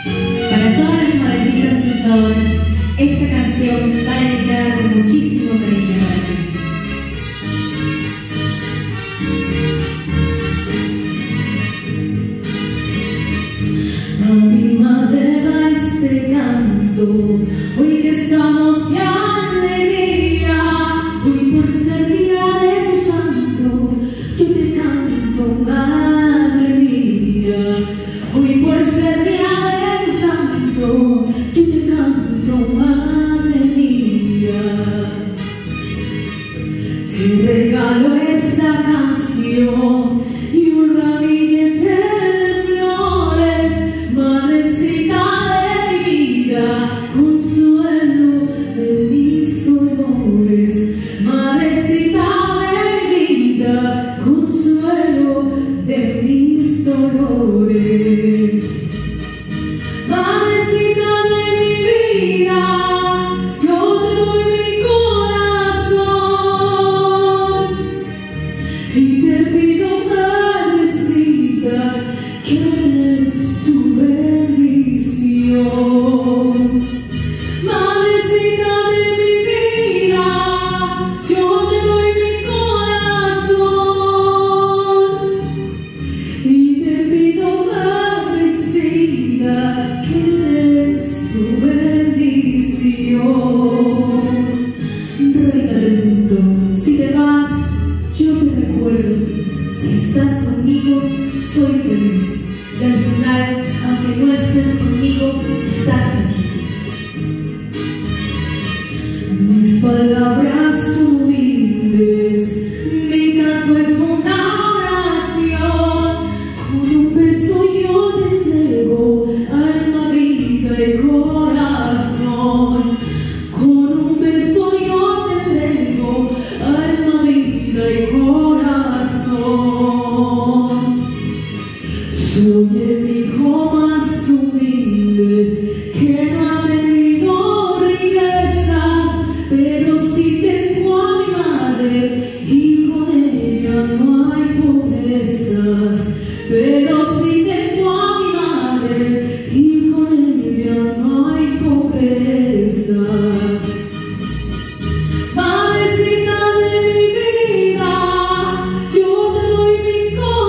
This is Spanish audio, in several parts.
Para todas las madrecitas luchadoras, esta canción va dedicada con muchísimo cariño para ti. A mi madre va este canto, hoy que estamos de alegría, hoy por ser día de tu santo, yo te canto, madre mía. Hoy por ser día de tu santo, yo te canto, madre mía. Te regalo esta canción y un ramillete de flores, madrecita de mi vida, consuelo de mis dolores. Madrecita de mi vida, consuelo de mis dolores. Madrecita de mi vida, yo te doy mi corazón y te pido, madrecita, que me des tu bendición. Madrecita de mi vida, yo te doy mi corazón y te pido, madrecita, que me des tu bendición. Reina del mundo, si te vas, yo te recuerdo. Si estás conmigo, soy feliz. Y al final, aunque no estés conmigo, estás aquí. Mis palabras son humildes, mi canto es una oración. Con un beso yo te entrego alma, vida y corazón. Con un beso yo te entrego alma, vida y corazón. Soy el hijo más humilde que no ha tenido riquezas, pero sí tengo a mi madre y con ella no hay pobrezas. Pero sí tengo a mi madre y con ella no hay pobrezas. Madrecita de mi vida, yo te doy mi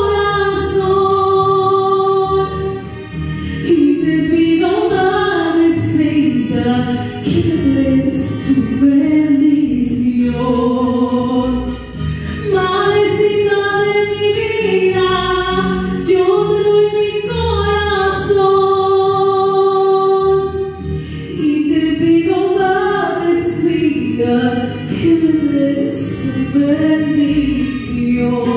corazón y te pido, madrecita, que me des tu bendición. Madrecita de mi vida, yo te doy mi corazón y te pido, madrecita, que me des tu bendición.